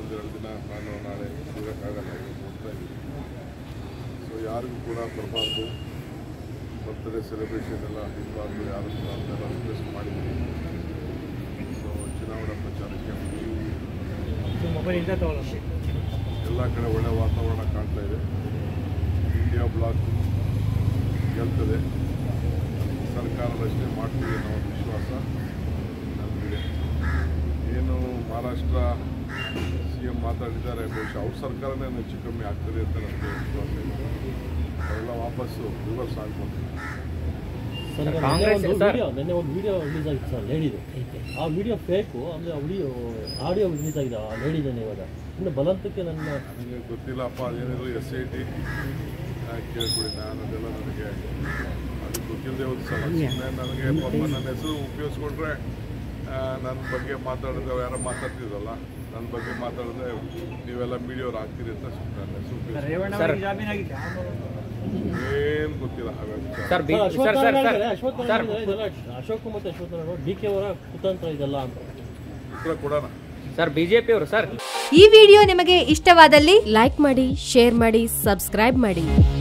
ಒಂದೆರಡು ದಿನ ನಾನು ನಾಳೆ ಇರೋಕ್ಕಾಗಲ್ಲ, ಹೋಗ್ತಾ ಇದ್ದೀನಿ. ಸೊ ಯಾರಿಗೂ ಕೂಡ ಬರಬಾರ್ದು, ಬರ್ತ್ಡೇ ಸೆಲೆಬ್ರೇಷನ್ ಎಲ್ಲ ಇರಬಾರ್ದು, ಯಾರು ಕೂಡ ಅದನ್ನೆಲ್ಲ ರಿಕ್ವೆಸ್ಟ್ ಮಾಡಿದ್ದೀನಿ. ಸೊ ಚುನಾವಣಾ ಪ್ರಚಾರಕ್ಕೆ ಎಲ್ಲ ಕಡೆ ಒಳ್ಳೆಯ ವಾತಾವರಣ ಕಾಣ್ತಾ ಇದೆ. ಇಂಡಿಯಾ ಬ್ಲಾಕ್ ಗೆಲ್ತದೆ, ಸರ್ಕಾರ ರಚನೆ ಮಾಡ್ತೀವಿ ಅನ್ನೋ ಒಂದು ವಿಶ್ವಾಸ ನನಗಿದೆ. ಏನು ಮಹಾರಾಷ್ಟ್ರ CM ಮಾತಾಡಿದ್ದಾರೆ, ಬಹುಶಃ ಅವ್ರ ಸರ್ಕಾರನೇ ಹೆಚ್ಚು ಕಮ್ಮಿ ಆಗ್ತದೆ ಅಂತ ನನಗೆ ವಿಶ್ವಾಸ ಇದೆ. ಅವೆಲ್ಲ ವಾಪಸ್ಸು ರಿವರ್ಸ್ ಆಗ್ಬೋದು. ನಿನ್ನೆ ಒಂದು ವಿಡಿಯೋ ರಿಲೀಸ್ ಆಗಿತ್ತು ಸರ್, ಲೇಡಿದು. ಆ ವಿಡಿಯೋ ಫೇಕು, ಅಂದರೆ ಆಡಿಯೋ ರಿಲೀಸ್ ಆಗಿದೆ ಆ ಲೇಡಿದೇನೆ. ಇವಾಗ ಇನ್ನು ಬಲಂತಕ್ಕೆ ನನಗೆ ಗೊತ್ತಿಲ್ಲಪ್ಪ, ಅದೇನಿದ್ರು SIT ಕೇಳ್ಕೊಡಿ. ನಾನು ಅದೆಲ್ಲ ನನಗೆ ಅದು ಗೊತ್ತಿಲ್ಲದೆ ಹೋದ ಸಮಸ್ಯೆ. ನನಗೆ ಪಾಪ ನನ್ನ ಹೆಸರು ಉಪಯೋಗಿಸ್ಕೊಂಡ್ರೆ ನನ್ನ ಬಗ್ಗೆ ಮಾತಾಡಿದ್ರೆ ಯಾರೋ ಮಾತಾಡ್ತಿದ್ರಲ್ಲ, ನನ್ನ ಬಗ್ಗೆ ಮಾತಾಡಿದ್ರೆ ನೀವೆಲ್ಲ ಮೀಡಿಯವ್ರು ಆಗ್ತೀರಿ ಅಂತ ನನ್ನ ಹೆಸರು ಏನು ಗೊತ್ತಿಲ್ಲ. ಅಶೋಕ್ ಮತ್ತು ಅಶ್ವತ್ಥನಾರಾಯಣ DK ಅವರ ಕುತಂತ್ರ ಇದೆಲ್ಲ ಅಂತ ಉತ್ತರ ಕೊಡೋಣ ಸರ್. BJP ಅವರು ಸರ್. ಈ ವಿಡಿಯೋ ನಿಮಗೆ ಇಷ್ಟವಾದಲ್ಲಿ ಲೈಕ್ ಮಾಡಿ, ಶೇರ್ ಮಾಡಿ, ಸಬ್ಸ್ಕ್ರೈಬ್ ಮಾಡಿ.